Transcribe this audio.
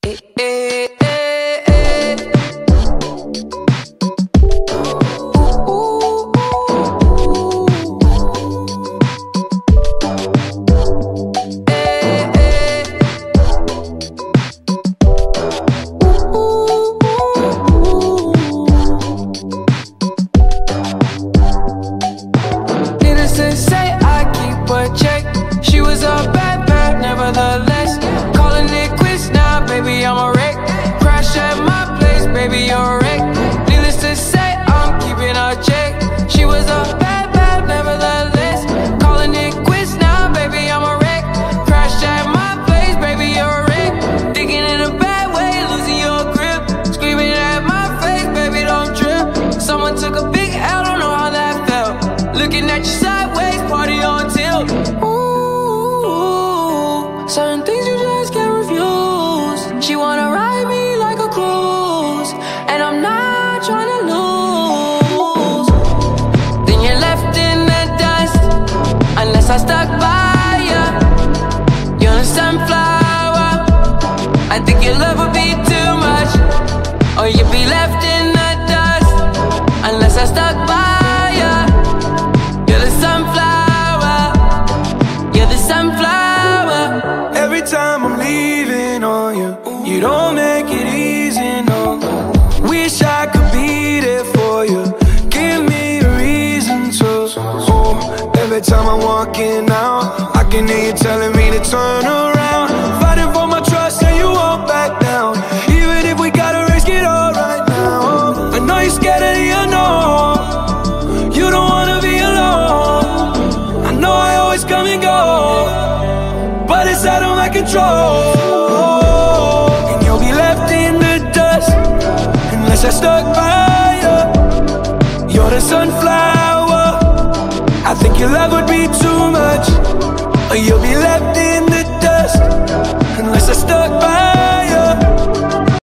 Certain things you just can't refuse. She wanna ride me like a cruise, and I'm not trying to lose. Then you're left in the dust, unless I stuck by you. You're a sunflower. I think your love would be too much, or you'd be left in the dust, unless I stuck by you. You're the sunflower. You're the sunflower. Every time I'm leaving on you, you don't make it easy, no. Wish I could be there for you. Give me a reason to. Oh, every time I'm walking out, I can hear you telling me to turn around. Fighting for my trust and you won't back down. Even if we gotta risk it all right now. I know you're scared of the unknown. You don't wanna be alone. I know I always come and go, but it's out of my control. And you'll be left in the dust, unless I stuck by you. You're the sunflower. I think your love would be too much, or you'll